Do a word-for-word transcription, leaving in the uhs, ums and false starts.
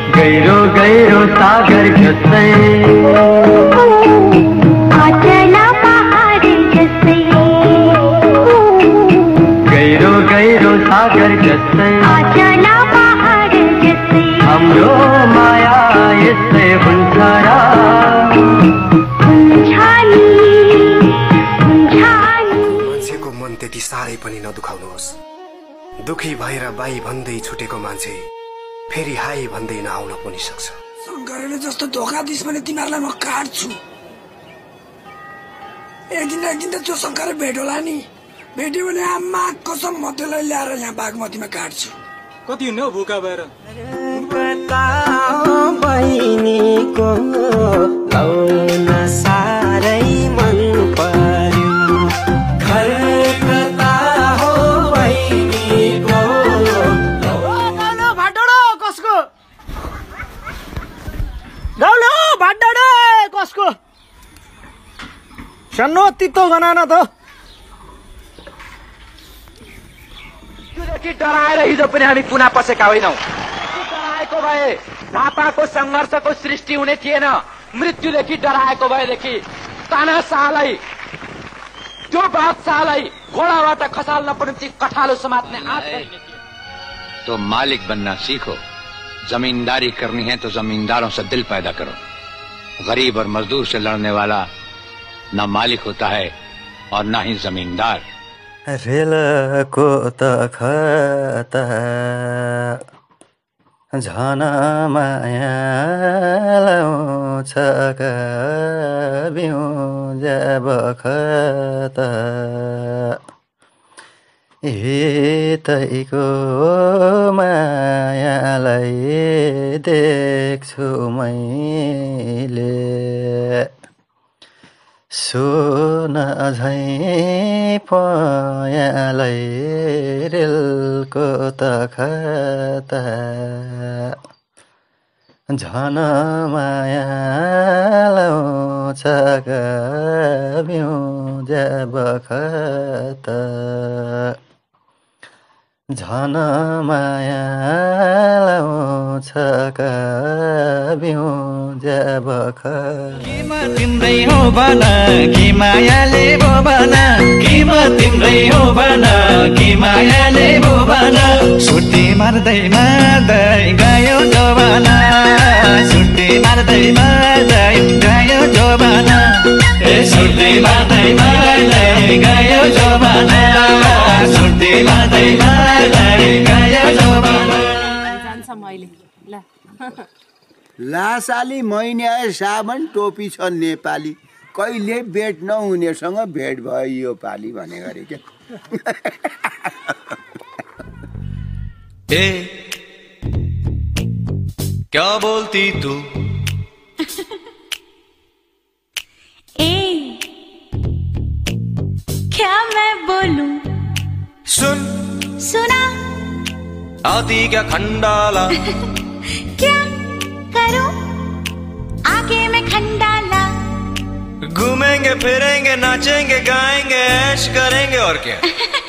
गहिरो गहिरो सागर जस्तै अचला पहाड जस्तै गहिरो गहिरो सागर जस्तै अचला पहाड जस्तै हाम्रो माया यस्तै हुन्छ र मान्छेको मन त्यति साह्रै पनि नदुखाउनुहोस्। दुखी भएर बाई भन्दै छुटेको मान्छे फेरि हाई भन्दै नआउन पनि सक्छ। शङ्करले जस्तो धोका दिस भने तिमीहरूलाई म काट्छु। एक दिन एक दिन त त्यो शङ्कर भेट होला नि। भेट्यो भने आमा कसम म त्यसलाई ल्याएर यहाँ बागमतीमा काट्छु। कति हुने हो भोका भएर बहिनीको लौन साह्रै मन पर्यो। घर कता हो बहिनीको गाउलो भाटडो कसको गाउलो भाटडो कसको सानो तितो गनाना त मृत्युदेखि डराएर हिजो पनि हामी पुनः पसेका होइनौँ। डराएको भए झापाको सङ्घर्षको सृष्टि हुने थिएन। मृत्युदेखि डराएको भएदेखि तानाशाहलाई त्यो बादशाहलाई घोडाबाट खसाल्न पनि कठालो समात्ने आँट तो मालिक बनना सीखो। जमींदारी करनी है तो जमींदारों से दिल पैदा करो। गरीब और मजदूर से लड़ने वाला न मालिक होता है और न ही जमींदार। रेलको त खता झन माया लाउँछ बिउजा बखता हितैको मायालाई देख्छु मैले सोन झैँ पयालाई रेलको त खता झन माया लाउँछ बिउजा बखता झन माया लाउँछ बिउजा बखता। किमा तिम्रै हो बना कि मायाले भो बना किमा तिम्रै हो बना कि मायाले भो बना सुटी मार्दै मार्दै गयो जोबाना सुटी मार्दै मार्दै गयो जोबाना ए सुटी मार्दै मार्दै गयो जोबाना सुटी मार्दै मार्दै गयो जोबाना। जान्छ मैले ल लासाली मैन्याए साबन टोपी छ नेपाली कहिले भेट नहुनेसँग भेट भयो यो पाली भने गरे क्या। ए क्या बोलती तू ए क्या मैं बोलूं सुन सुना आती क्या खंडाला क्या करूं आगे में खंडाला घूमेंगे फिरेंगे नाचेंगे गाएंगे ऐश करेंगे और क्या।